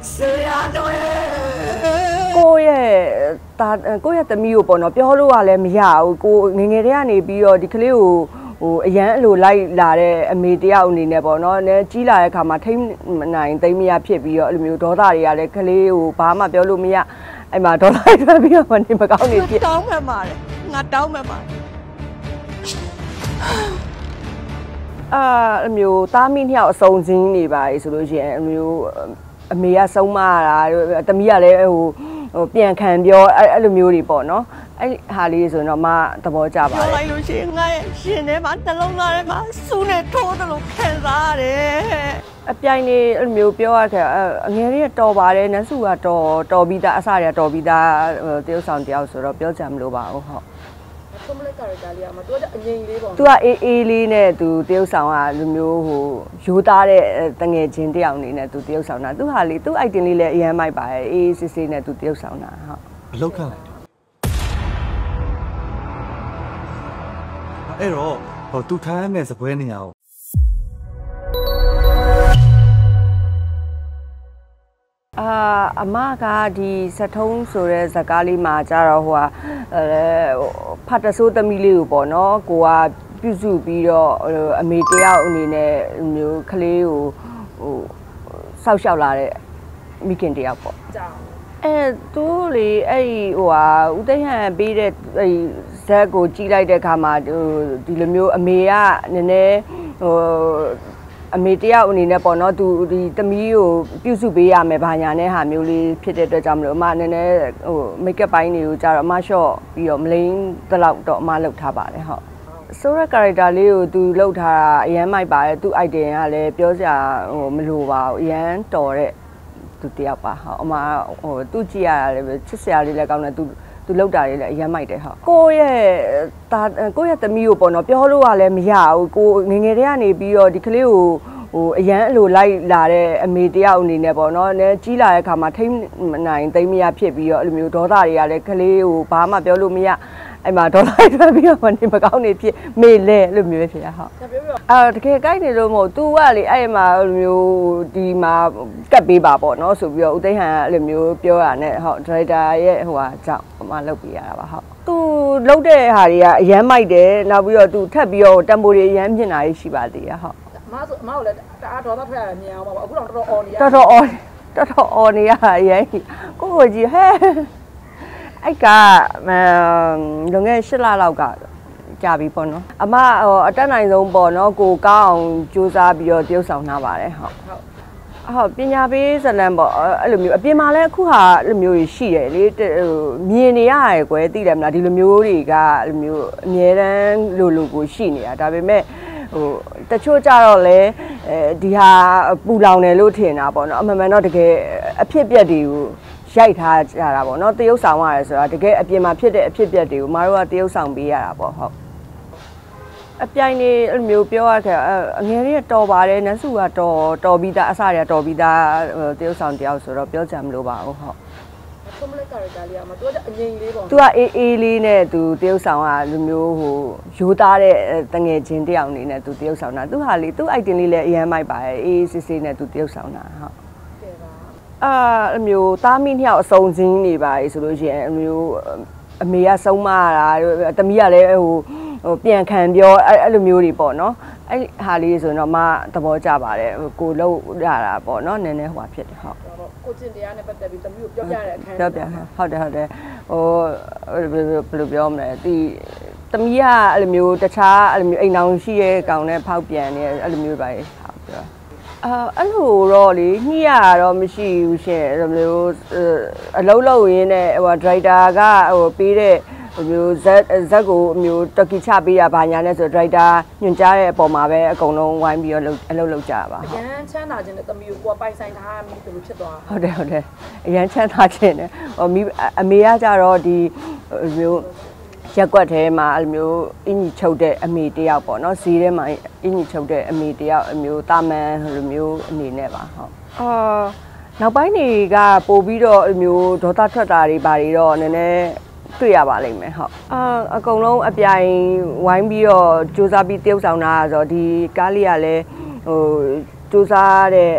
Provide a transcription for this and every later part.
ကိုရဲ့သမီးကိုပေါ့နော်ပြောလို့ကလည်းမရဘူးကိုငငယ်တည်းကနေပြီးတော့ဒီကလေးကိုအရန်အလိုလိုက်လာတဲ့အမေတယောက်အနေနဲ့ပေါ့နော်နည်းကြီးလာတဲ့ခါမှာထိမ့်နိုင်သိမ့်မရဖြစ်ပြီးတော့အဲ့လိုမျိုးဒေါသတွေကလည်းကလေးကိုဘာမှပြောလို့မရအဲ့မှာဒေါသတွေထွက်ပြီးတော့နေမကောင်းနေဖြစ်တောင်းမှန်ပါတယ်ငါတောင်းမှန်ပါတယ်အမျိုးသားမိနှစ်ယောက်အစုံစင်းနေပါလေဆိုလို့ရှိရင်အမျိုးအမေကဆုံးမတာတမီးကလည်းဟိုပြန်ခံပြောအဲ့လိုမျိုးတွေပေါ့နော်အဲ့ဟာလေးဆိုရင်တော့မသဘောကျပါတယ်ပြောလိုက်လို့ရှိရင်ငါရဲ့ရှင်ထဲမှာနှလုံးသားထဲမှာစူးနဲ့ထိုးတယ်လို့ခံစားရတယ်အပြိုင်နေအဲ့လိုမျိုးပြောရခဲ့အငယ်လေးတော်ပါတယ်နန်းစုကတော်ပြီးသားအစတွေကတော်ပြီးသားတရုပ်ဆောင်တယောက်ဆိုတော့ပြောကြမလို့ပါဘူးဟုတ်ဆုံးမလိုက်ကာရတာလေးကမသူကအငိမ့်လေးပေါ့သူကအေးလေးနဲ့သူတရုပ်ဆောင်ကလူမျိုးဟိုရိုးသားတဲ့တငယ်ချင်းတယောက်အနေနဲ့သူတရုပ်ဆောင်တာသူဟာလေသူ့ item လေးလည်းအရန်မိုက်ပါတယ်အေးစစ်စစ်နဲ့သူတရုပ်ဆောင်တာဟုတ်အလောက်ခံလိုက်အဲ့တော့ဟိုသူထားရမယ့်စပွဲနေရအောင်အမကဒီစထုံးဆိုတဲ့ဇာကားလေးမှာကြတော့ဟိုဖတ်တဆိုးသမီးလေးကိုပေါ့နော်ကိုကပြုစုပြီးတော့အမေတယောက်အနေနဲ့မျိုးကလေးကိုဟိုစောက်ရှောက်လာတဲ့မိခင်တယောက်ပေါ့သူလေအဲ့ဟိုဦးသိန်းဟန်ပေးတဲ့အဲ့ဇက်ကိုကြီးလိုက်တဲ့ခါမှာဒီလိုမျိုးအမေကနည်းနည်းဟိုအမေတယောက်အနေနဲ့ပေါ့နော်သူဒီသမီးကိုပြုစုပေးရမယ်ဘာညာနဲ့ဟာမျိုးလေးဖြစ်တဲ့အတွက်ကြောင့်မလို့အမနည်းနည်းဟိုမိတ်ကပ်ပိုင်းတွေကိုကြတော့အမလျှော့ပြီးတော့မလိမ့်တလောက်တော့အမလုပ်ထားပါတယ်ဟုတ်ဆိုရက် character လေးကိုသူလုပ်ထားတာအရန်မိုက်ပါတယ်သူ item ကလည်းပြောစရာဟိုမလိုပါဘူးအရန်တော်တဲ့သူတယောက်ပါဟုတ်အမဟိုသူကြည့်ရတာလည်းချစ်စရာလေးလည်းကောင်းတယ်သူလောက်တာလေးလည်းအရန်မိုက်တယ်ဟုတ်ကိုရဲ့သမီးကိုပေါ့နော်ပြောလို့ကလည်းမရဘူးကိုငငယ်တည်းကနေပြီးတော့ဒီကလေးကိုအရန်အလိုလိုက်လာတဲ့အမေတယောက်အနေနဲ့ပေါ့နော်နည်းကြီးလာတဲ့ခါမှာထိမ့်နိုင်သိမ့်မရဖြစ်ပြီးတော့အဲ့လိုမျိုးဒေါသတွေကလည်းကလေးကိုဘာမှပြောလို့မရအဲ့မှာဒေါသတွေထွက်ပြီးတော့နေမကောင်းနေဖြစ်မေလဲအဲ့လိုမျိုးပဲဖြစ်ရဟုတ်တကယ်ကိုက်နေလို့မဟုတ် तू ကလေအဲ့မှာအဲ့လိုမျိုးဒီမှာကတ်ပေးပါပေါ့နော်ဆိုပြီးတော့ဦးသိန်းဟန်အဲ့လိုမျိုးပြောရတဲ့ဟုတ်ဒါရိုက်တာရဲ့ဟိုဟာကြောင့်အမလုပ်ပေးရတာပါဟုတ်သူလုပ်တဲ့ဟာတွေကအရန်မိုက်တယ်နောက်ပြီးတော့သူထပ်ပြီးတော့တမ်ပိုတွေအရန်မြင်တာရှိပါသေးရဟုတ်အမကိုလည်းတအားဒေါသထွက်ရတယ်မြင်အောင်ပါအခုတော့တော်တော်အော်နေရတော်တော်အော်နေရအရင်ကိုကြီးဟဲ့အဲ့ကလွန်ခဲ့8 လလောက်ကကြာပြီပေါ့နော်အမအတက်နိုင်ဆုံးပေါ့နော်ကိုကောင်းအောင်စူးစမ်းပြီးတော့တရုပ်ဆောင်ထားပါတယ်ဟုတ်ပညာပေးဇလံပေါ့အဲ့လိုမျိုးအပြင်မှာလည်းအခုဟာအဲ့လိုမျိုးရှိတယ်လေမြင်နေရတယ်ကွယ်သိတယ်မလားဒီလိုမျိုးတွေကအဲ့လိုမျိုးအမြဲတမ်းလိုကိုရှိနေတာဒါပေမဲ့ဟိုတချို့ကြတော့လေဒီဟာပူလောင်တယ်လို့ထင်တာပေါ့နော်အမှန်မှန်တော့တကယ်အဖြစ်ပြက်တွေကိုရိုက်ထားကြတာပေါ့နော်တရုပ်ဆောင်ရတယ်ဆိုတာတကယ်အပြင်မှာဖြစ်တဲ့အဖြစ်ပြက်တွေကိုမတို့ကတရုပ်ဆောင်ပေးရတာပေါ့ဟုတ်အပြိုင်နေအဲ့လိုမျိုးပြောရခဲ့အငယ်လေးတော်ပါတယ်နန်းစုကတော်ပြီးသားအစတွေကတော်ပြီးသားတရုပ်ဆောင်တယောက်ဆိုတော့ပြောကြမလို့ပါဘူးဟုတ်ဆုံးမလိုက်ကာရတာလေးကမသူကအငိမ့်လေးပေါ့သူကအေးလေးနဲ့သူတရုပ်ဆောင်ကလူမျိုးဟိုရိုးသားတဲ့တငယ်ချင်းတယောက်အနေနဲ့သူတရုပ်ဆောင်တာသူဟာလေသူ့ item လေးလည်းအရန်မိုက်ပါတယ်အေးစစ်စစ်နဲ့သူတရုပ်ဆောင်တာဟုတ်အမျိုးသားမိနှစ်ယောက်အစုံစင်းနေပါလေဆိုလို့ရှိရင်အမျိုးအမေကဆုံးမတာတမီးကလည်းဟိုပြန်ခံပြောအဲ့လိုမျိုးတွေပေါ့နော်အဲ့ဟာလေးဆိုရင်တော့မသဘောကျပါတယ်ကိုလောက်ရတာပေါ့နော်နည်းနည်းဟိုပါဖြစ်တယ်ဟုတ်ကိုကျင်တရားနဲ့ပတ်သက်ပြီးတမီးကိုပြောပြတဲ့အခန်းပြောပြဟုတ်တယ်ဟိုဘယ်လိုပြောမလဲဒီတမီးကအဲ့လိုမျိုးတခြားအဲ့လိုမျိုးအိမ်အောင်ရှိရဲ့ကောင်နဲ့ဖောက်ပြန်နေအဲ့လိုမျိုးပါလေဟုတ်ပြောအဲ့လိုတော့လေညှိရတော့မရှိဘူးရှင်အဲ့လိုမျိုးအလုံးလုံးရင်းနဲ့ဟိုဒရိုက်တာကဟိုပေးတဲ့ဟိုမျိုးဇက်ကိုမျိုးတော်ကီချပေးရဘာညာနဲ့ဆိုဒရိုက်တာညွှန်ကြားတဲ့အပေါ်မှာပဲအကုန်လုံးဝိုင်းပြီးတော့အလုပ်လုပ်ကြပါအရန်ချမ်းသာခြင်းနဲ့တမီးကိုကိုယ်ပိုင်ဆိုင်ထားမိသူဖြစ်သွားဟုတ်တယ်အရန်ချမ်းသာခြင်းနဲ့ဟိုအမေကကြတော့ဒီမျိုးရက်ကွက်ထဲမှာအဲ့လိုမျိုးအင်ကြီးချုပ်တဲ့အမေတယောက်ပေါ့နော်ဈေးထဲမှာအင်ကြီးချုပ်တဲ့အမေတယောက်အမျိုးတာမန်လိုမျိုးအနေနဲ့ပါဟုတ်နောက်ပိုင်းတွေကပို့ပြီးတော့အဲ့လိုမျိုးဒေါသထွက်တာတွေဘာတွေတော့နည်းနည်းတွေ့ရပါလိမ့်မယ်ဟုတ်အကုန်လုံးအပြိုင်ဝိုင်းပြီးတော့စူးစမ်းပြီးတရုပ်ဆောင်တာဆိုတော့ဒီကားလေးကလည်းဟိုစူးစမ်းတဲ့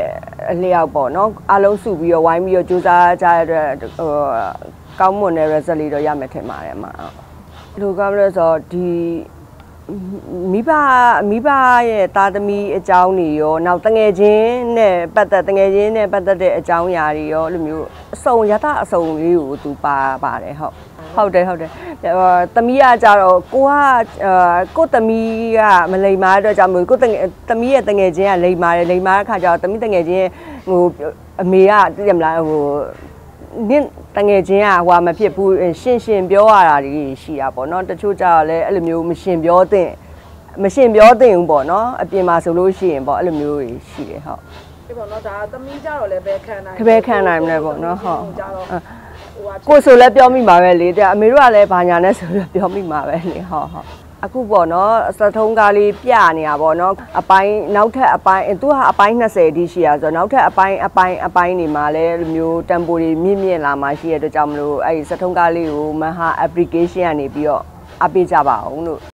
အလျောက်ပေါ့နော်အားလုံးစုပြီးတော့ဝိုင်းပြီးတော့ကြိုးစားကြရတဲ့ကောင်းမွန်တဲ့ result လေးတော့ရမယ်ထင်ပါတယ်အမလူကောင်းလို့ဆိုဒီမိဘရဲ့သားသမီးအကြောင်းတွေရောနောက်တငယ်ချင်းနဲ့ပတ်သက်တဲ့အကြောင်းအရာတွေရောအဲ့လိုမျိုးအစုံရသအစုံလေးကိုသူပါတယ်ဟုတ်တယ်သမီးကကြတော့ကိုသမီးကမလိမ္မာတဲ့အတွက်ကြောင့်မို့ကိုသမီးရဲ့တငယ်ချင်းကလိမ္မာတဲ့ခါကျတော့သမီးတငယ်ချင်းဟိုအမေကသိရမလားဟိုနင့်တငယ်ချင်းကဟိုမဖြစ်ဘူးရှင်းပြောရတာတွေရှိတာပေါ့နော်တချို့ကြတော့လည်းအဲ့လိုမျိုးမရှင်းပြောသင့်ဘူးပေါ့နော်အပြင်မှာဆိုလို့ရှိရင်ပေါ့အဲ့လိုမျိုးရှိတယ်ဟုတ်ဒီပေါ့နော်ဒါသမီးကြတော့လည်းပဲခံနိုင်တယ်ပေါ့နော်ဟုတ်ကိုဆိုလည်းပြောမိမှာပဲလေတဲ့အမေတို့ကလည်းဘာညာနဲ့ဆိုတော့ပြောမိမှာပဲလေဟုတ်အခုပေါ့နော်စထုံးကားလေးပြနေတာပေါ့နော်အပိုင်းနောက်ထပ်အပိုင်းသူကအပိုင်း20အထိရှိရဆိုတော့နောက်ထပ်အပိုင်းတွေမှာလည်းလိုမျိုးတမ်ပိုတွေမြင့်လာမှရှိရတဲ့အတွက်ကြောင့်မလို့အဲ့ဒီစထုံးကားလေးကိုမဟာ application ကနေပြီးတော့အပေးကြပါအောင်လို့